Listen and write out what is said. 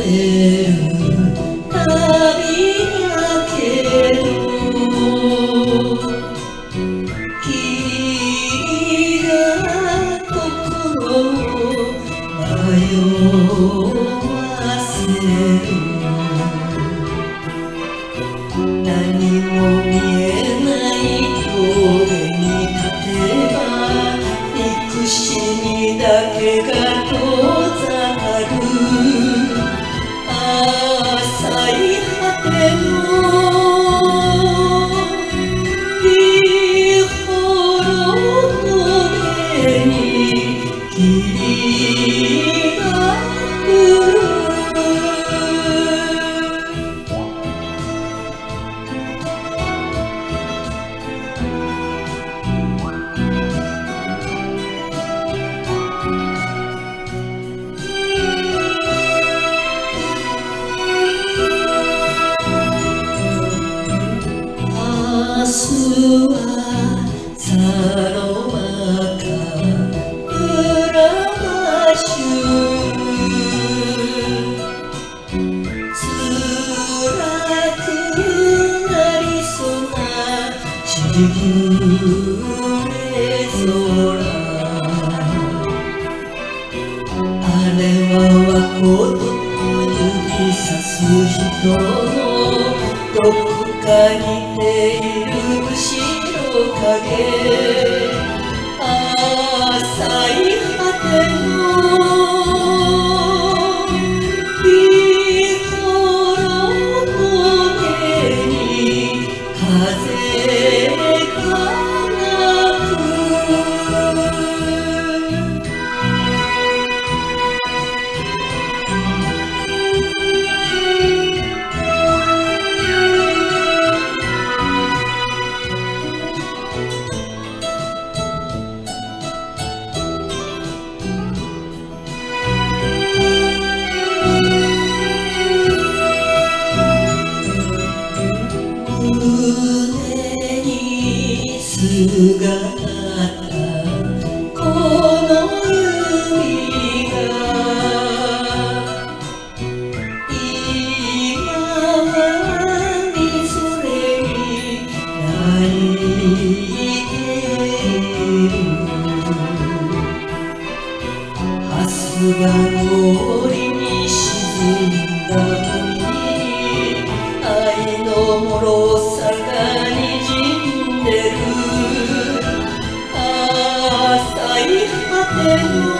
れる旅だけど君が心を迷わせる何も見えない峠に立てば憎しみだけが遠ざかる浅い果ての美幌峠に霧が降る明日はサロマカウラマシュ辛くなりそうなしぐれ空あれは誠と指さす人のどこかにている後ろ影浅い果ての美幌峠に風が鳴く胸にすがったこの指が今はみぞれに泣いている蓮が森に沈んだ森愛の脆さがにじんでる浅い果ての